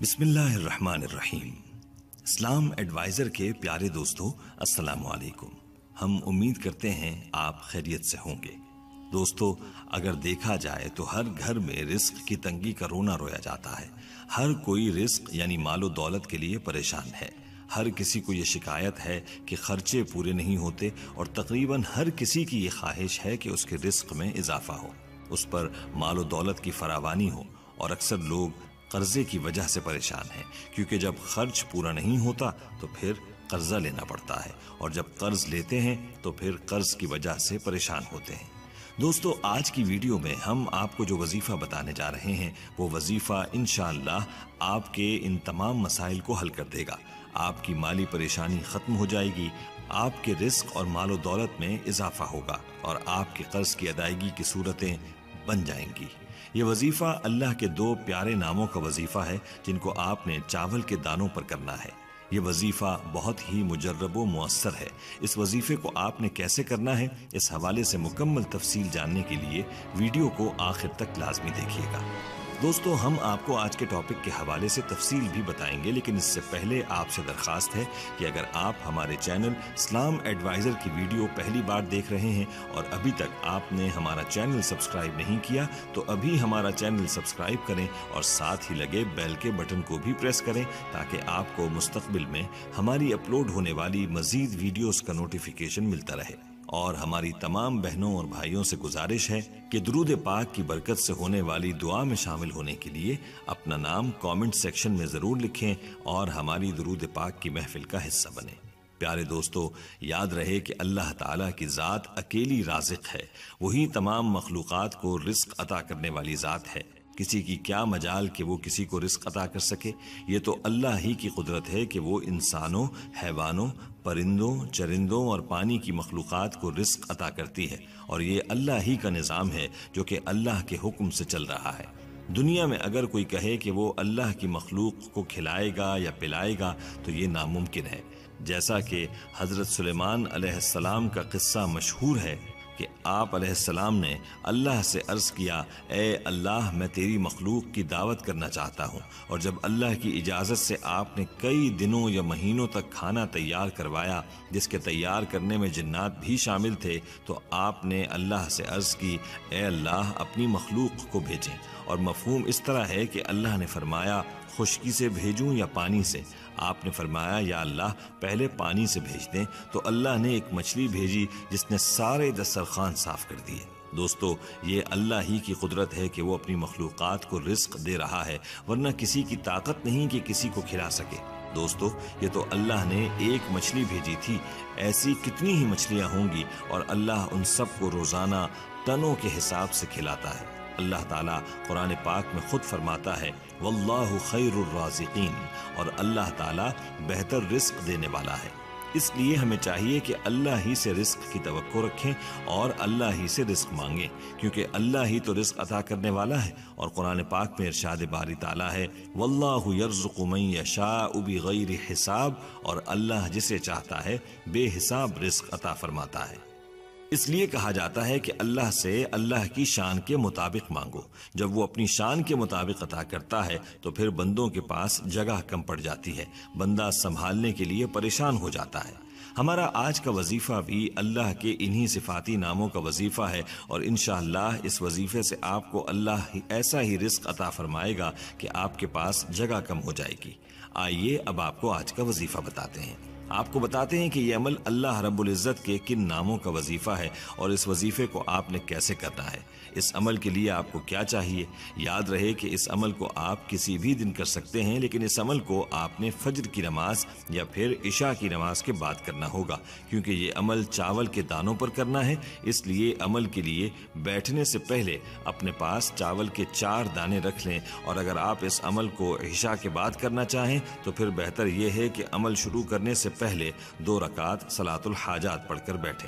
बिस्मिल्लाहिर्रहमानिर्रहीम। इस्लाम एडवाइजर के प्यारे दोस्तों, अस्सलाम वालेकुम। हम उम्मीद करते हैं आप खैरियत से होंगे। दोस्तों, अगर देखा जाए तो हर घर में रिस्क की तंगी का रोना रोया जाता है। हर कोई रिस्क यानी मालो दौलत के लिए परेशान है। हर किसी को ये शिकायत है कि खर्चे पूरे नहीं होते और तकरीबन हर किसी की ये ख्वाहिश है कि उसके रिस्क में इजाफा हो, उस पर मालो दौलत की फरावानी हो। और अक्सर लोग कर्जे की वजह से परेशान हैं, क्योंकि जब खर्च पूरा नहीं होता तो फिर कर्जा लेना पड़ता है, और जब कर्ज लेते हैं तो फिर कर्ज की वजह से परेशान होते हैं। दोस्तों, आज की वीडियो में हम आपको जो वजीफा बताने जा रहे हैं वो वजीफा इंशाअल्लाह आपके इन तमाम मसाइल को हल कर देगा। आपकी माली परेशानी खत्म हो जाएगी, आपके रिस्क और मालो दौलत में इजाफा होगा और आपके कर्ज की अदायगी की सूरतें बन जाएंगी। ये वजीफा अल्लाह के दो प्यारे नामों का वजीफा है जिनको आपने चावल के दानों पर करना है। ये वजीफा बहुत ही मुजर्रब व मुअस्सर है। इस वजीफे को आपने कैसे करना है, इस हवाले से मुकम्मल तफसील जानने के लिए वीडियो को आखिर तक लाजमी देखिएगा। दोस्तों, हम आपको आज के टॉपिक के हवाले से तफसील भी बताएंगे, लेकिन इससे पहले आपसे दरख्वास्त है कि अगर आप हमारे चैनल इस्लाम एडवाइजर की वीडियो पहली बार देख रहे हैं और अभी तक आपने हमारा चैनल सब्सक्राइब नहीं किया तो अभी हमारा चैनल सब्सक्राइब करें और साथ ही लगे बेल के बटन को भी प्रेस करें, ताकि आपको मुस्तकबिल में हमारी अपलोड होने वाली मजीद वीडियोस का नोटिफिकेशन मिलता रहे। और हमारी तमाम बहनों और भाइयों से गुजारिश है कि दुरूद पाक की बरकत से होने वाली दुआ में शामिल होने के लिए अपना नाम कमेंट सेक्शन में जरूर लिखें और हमारी दुरूद पाक की महफिल का हिस्सा बने। प्यारे दोस्तों, याद रहे कि अल्लाह ताला की ज़ात अकेली राज़िक है। वही तमाम मखलूक़ात को रिस्क अता करने वाली ज़ात है। किसी की क्या मजाल कि वो किसी को रिस्क अता कर सके। ये तो अल्लाह ही की कुदरत है कि वो इंसानों, हैवानों, परिंदों, चरिंदों और पानी की मखलूक़ात को रिस्क अता करती है, और ये अल्लाह ही का निज़ाम है जो कि अल्लाह के हुक्म से चल रहा है। दुनिया में अगर कोई कहे कि वो अल्लाह की मखलूक को खिलाएगा या पिलाएगा तो ये नामुमकिन है। जैसा कि हज़रत सुलेमान अलैहिस्सलाम का किस्सा मशहूर है कि आप अलैहिस्सलाम ने अल्लाह से अर्ज़ किया, ए अल्लाह, मैं तेरी मखलूक की दावत करना चाहता हूँ। और जब अल्लाह की इजाज़त से आपने कई दिनों या महीनों तक खाना तैयार करवाया, जिसके तैयार करने में जिन्नात भी शामिल थे, तो आपने अल्लाह से अर्ज़ की, ए अल्लाह, अपनी मखलूक को भेजें। और मफ़हूम इस तरह है कि अल्लाह ने फरमाया, खुश्की से भेजूं या पानी से? आपने फरमाया, या अल्लाह, पहले पानी से भेज दें। तो अल्लाह ने एक मछली भेजी जिसने सारे दस्तरखान साफ कर दिए। दोस्तों, ये अल्लाह ही की कुदरत है कि वो अपनी मखलूक़ात को रिस्क दे रहा है, वरना किसी की ताकत नहीं कि किसी को खिला सके। दोस्तों, ये तो अल्लाह ने एक मछली भेजी थी, ऐसी कितनी ही मछलियाँ होंगी, और अल्लाह उन सब को रोज़ाना टनों के हिसाब से खिलाता है। अल्लाह ताला कुरान पाक में खुद फरमाता है, वल्लाहु खैरुर राज़िकीन, और अल्लाह ताला बेहतर रिस्क देने वाला है। इसलिए हमें चाहिए कि अल्लाह ही से रिस्क की तवक्को रखें और अल्लाह ही से रिस्क मांगें, क्योंकि अल्लाह ही तो रिस्क अता करने वाला है। और कुरान पाक में इरशाद बारी ताला है, वल्लाहु यर्ज़ुक़ु मन यशाअु बिग़ैरि हिसाब, और अल्लाह जिसे चाहता है बेहिसाब रिस्क अता फरमाता है। इसलिए कहा जाता है कि अल्लाह से अल्लाह की शान के मुताबिक मांगो। जब वो अपनी शान के मुताबिक अता करता है तो फिर बंदों के पास जगह कम पड़ जाती है, बंदा संभालने के लिए परेशान हो जाता है। हमारा आज का वजीफा भी अल्लाह के इन्हीं सिफाती नामों का वजीफा है, और इंशाअल्लाह इस वजीफे से आपको अल्लाह ऐसा ही रिस्क अता फरमाएगा कि आपके पास जगह कम हो जाएगी। आइए अब आपको आज का वजीफा बताते हैं। आपको बताते हैं कि यह अमल अल्लाह रब्बुल इज़्ज़त के किन नामों का वजीफा है और इस वजीफे को आपने कैसे करना है। इस अमल के लिए आपको क्या चाहिए। याद रहे कि इस अमल को आप किसी भी दिन कर सकते हैं, लेकिन इस अमल को आपने फज्र की नमाज या फिर इशा की नमाज के बाद करना होगा, क्योंकि ये अमल चावल के दानों पर करना है। इसलिए अमल के लिए बैठने से पहले अपने पास चावल के 4 दाने रख लें, और अगर आप इस अमल को इशा के बाद करना चाहें तो फिर बेहतर यह है कि अमल शुरू करने से पहले 2 रकात सलातुल हाजात पढ़कर बैठें।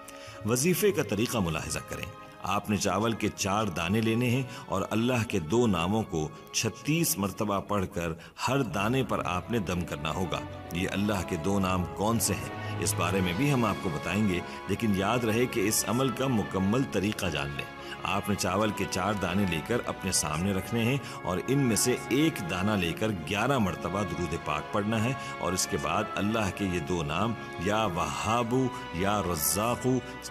वजीफे का तरीका मुलाहिजा करें। आपने चावल के 4 दाने लेने हैं और अल्लाह के 2 नामों को 36 मरतबा पढ़कर हर दाने पर आपने दम करना होगा। ये अल्लाह के 2 नाम कौन से हैं? اس بارے میں بھی ہم آپ کو بتائیں گے، لیکن یاد رہے کہ اس عمل کا مکمل طریقہ جان لیں۔ آپ نے چاول کے 4 دانے لے کر اپنے سامنے رکھنے ہیں اور ان میں سے 1 دانہ لے کر 11 مرتبہ درود پاک پڑھنا ہے، اور اس کے بعد اللہ کے یہ 2 نام یا وہاب یا رزاق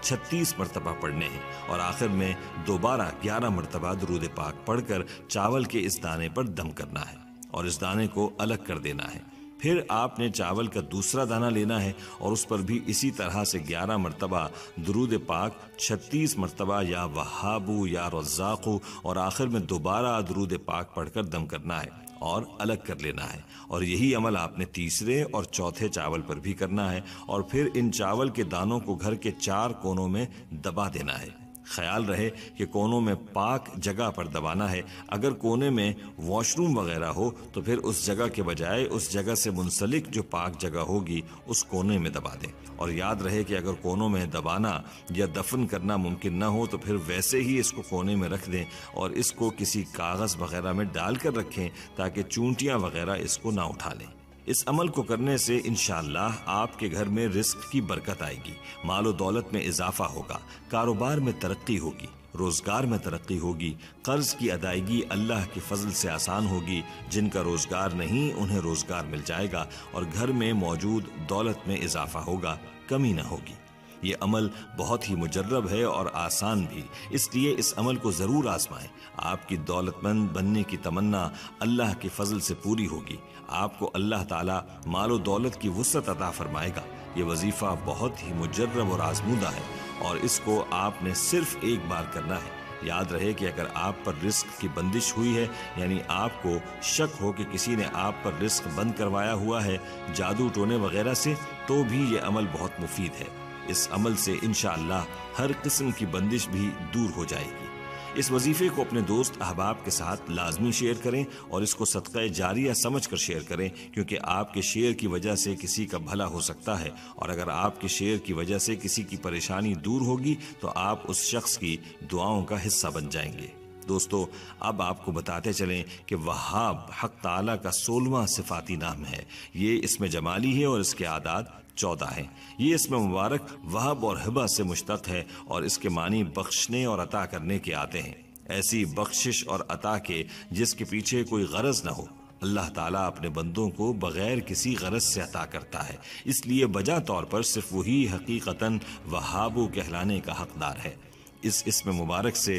36 مرتبہ پڑھنے ہیں، اور آخر میں دوبارہ 11 مرتبہ درود پاک پڑھ کر چاول کے اس دانے پر دم کرنا ہے اور اس دانے کو الگ کر دینا ہے۔ پھر آپ نے چاول کا دوسرا دانہ لینا ہے اور اس پر بھی اسی طرح سے 11 مرتبہ درود پاک، 36 مرتبہ یا وہاب یا رزاق، اور آخر میں دوبارہ درود پاک پڑھ کر دم کرنا ہے اور الگ کر لینا ہے، اور یہی عمل آپ نے تیسرے اور چوتھے چاول پر بھی کرنا ہے، اور پھر ان چاول کے دانوں کو گھر کے 4 کونوں میں دبا دینا ہے۔ خیال رہے کہ کونوں میں پاک جگہ پر دبانا ہے۔ اگر کونے میں واش روم وغیرہ ہو تو پھر اس جگہ کے بجائے اس جگہ سے منسلک جو پاک جگہ ہوگی اس کونے میں دبا دیں، اور یاد رہے کہ اگر کونوں میں دبانا یا دفن کرنا ممکن نہ ہو تو پھر ویسے ہی اس کو کونے میں رکھ دیں اور اس کو کسی کاغذ وغیرہ میں ڈال کر رکھیں تاکہ چونٹیاں وغیرہ اس کو نہ اٹھا لیں۔ اس عمل کو کرنے سے انشاءاللہ آپ کے گھر میں رزق کی برکت آئے گی، مال و دولت میں اضافہ ہوگا، کاروبار میں ترقی ہوگی، روزگار میں ترقی ہوگی، قرض کی ادائیگی اللہ کے فضل سے آسان ہوگی، جن کا روزگار نہیں انہیں روزگار مل جائے گا، اور گھر میں موجود دولت میں اضافہ ہوگا، کمی نہ ہوگی۔ یہ عمل بہت ہی مجرب ہے اور آسان بھی، اس لیے اس عمل کو ضرور آزمائیں۔ آپ کی دولت مند بننے کی تمنا اللہ کے فضل سے پوری ہوگی، آپ کو اللہ تعالیٰ مال و دولت کی وسعت عطا فرمائے گا۔ یہ وظیفہ بہت ہی مجرب اور آزمودہ ہے، اور اس کو آپ نے صرف ایک بار کرنا ہے۔ یاد رہے کہ اگر آپ پر رزق کی بندش ہوئی ہے، یعنی آپ کو شک ہو کہ کسی نے آپ پر رزق بند کروایا ہوا ہے جادو ٹونے وغیرہ سے، تو بھی یہ عمل بہت مفید ہے۔ اس عمل سے انشاءاللہ ہر قسم کی بندش بھی دور ہو جائے گی۔ اس وظیفے کو اپنے دوست احباب کے ساتھ لازمی شیئر کریں، اور اس کو صدقہ جاریہ سمجھ کر شیئر کریں، کیونکہ آپ کے شیئر کی وجہ سے کسی کا بھلا ہو سکتا ہے، اور اگر آپ کے شیئر کی وجہ سے کسی کی پریشانی دور ہوگی تو آپ اس شخص کی دعاؤں کا حصہ بن جائیں گے۔ دوستو، اب آپ کو بتاتے چلیں کہ وہاب حق تعالیٰ کا 16واں صفاتی نام ہے۔ یہ اسم جمالی ہے اور اس کے اعداد 14 ہیں۔ یہ اسم مبارک وہب اور ہبہ سے مشتق ہے، اور اس کے معنی بخشنے اور عطا کرنے کے آتے ہیں۔ ایسی بخشش اور عطا کے جس کے پیچھے کوئی غرض نہ ہو۔ اللہ تعالیٰ اپنے بندوں کو بغیر کسی غرض سے عطا کرتا ہے، اس لیے بجا طور پر صرف وہی حقیقتاً وہاب کہلانے کا حقدار ہے۔ اس اسم مبارک سے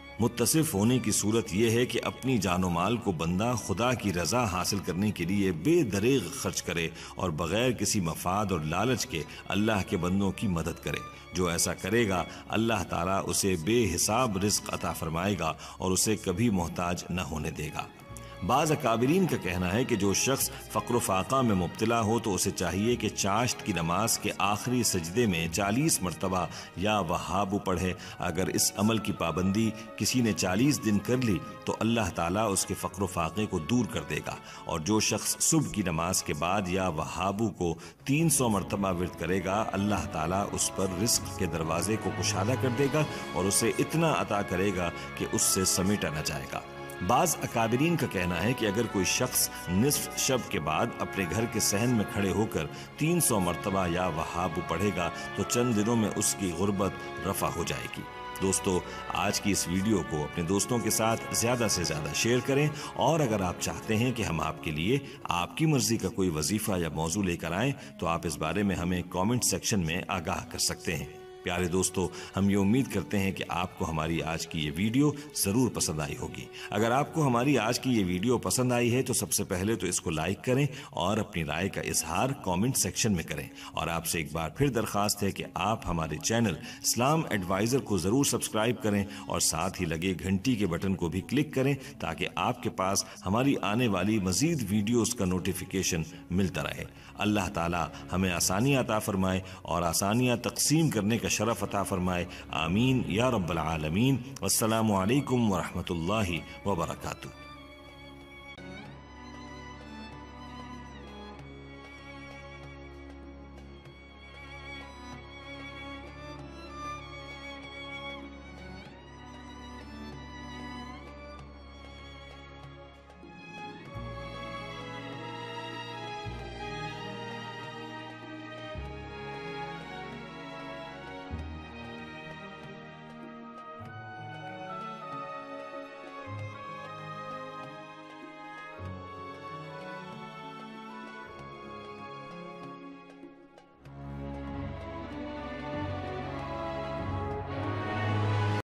متصف ہونے کی صورت یہ ہے کہ اپنی جان و مال کو بندہ خدا کی رضا حاصل کرنے کے لیے بے دریغ خرچ کرے اور بغیر کسی مفاد اور لالچ کے اللہ کے بندوں کی مدد کرے۔ جو ایسا کرے گا اللہ تعالیٰ اسے بے حساب رزق عطا فرمائے گا اور اسے کبھی محتاج نہ ہونے دے گا۔ بعض اکابرین کا کہنا ہے کہ جو شخص فقر و فاقہ میں مبتلا ہو تو اسے چاہیے کہ چاشت کی نماز کے آخری سجدے میں 40 مرتبہ یا وہاب پڑھے۔ اگر اس عمل کی پابندی کسی نے 40 دن کر لی تو اللہ تعالیٰ اس کے فقر و فاقے کو دور کر دے گا، اور جو شخص صبح کی نماز کے بعد یا وہاب کو 300 مرتبہ ورد کرے گا اللہ تعالیٰ اس پر رزق کے دروازے کو کشادہ کر دے گا اور اسے اتنا عطا کرے گا کہ اس سے سمیٹا نہ جائے گا۔ بعض اکابرین کا کہنا ہے کہ اگر کوئی شخص نصف شب کے بعد اپنے گھر کے صحن میں کھڑے ہو کر 300 مرتبہ یا وہاب پڑھے گا تو چند دنوں میں اس کی غربت رفع ہو جائے گی۔ دوستو، آج کی اس ویڈیو کو اپنے دوستوں کے ساتھ زیادہ سے زیادہ شیئر کریں، اور اگر آپ چاہتے ہیں کہ ہم آپ کے لیے آپ کی مرضی کا کوئی وظیفہ یا موضوع لے کر آئیں تو آپ اس بارے میں ہمیں کامنٹ سیکشن میں آگاہ کر سکتے ہیں۔ پیارے دوستو، ہم یہ امید کرتے ہیں کہ آپ کو ہماری آج کی یہ ویڈیو ضرور پسند آئی ہوگی۔ اگر آپ کو ہماری آج کی یہ ویڈیو پسند آئی ہے تو سب سے پہلے تو اس کو لائک کریں اور اپنی رائے کا اظہار کامنٹ سیکشن میں کریں، اور آپ سے ایک بار پھر درخواست ہے کہ آپ ہمارے چینل اسلام ایڈوائزر کو ضرور سبسکرائب کریں اور ساتھ ہی لگے گھنٹی کے بٹن کو بھی کلک کریں تاکہ آپ کے پاس ہماری آنے والی مزید ویڈیوز کا نوٹیفیکیشن ملتا رہے۔ اللہ تعالیٰ ہمیں آسانیاں عطا فرمائے اور آسانیاں تقسیم کرنے کا شرف عطا فرمائے، آمین یا رب العالمین۔ والسلام علیکم ورحمۃ اللہ وبرکاتہ۔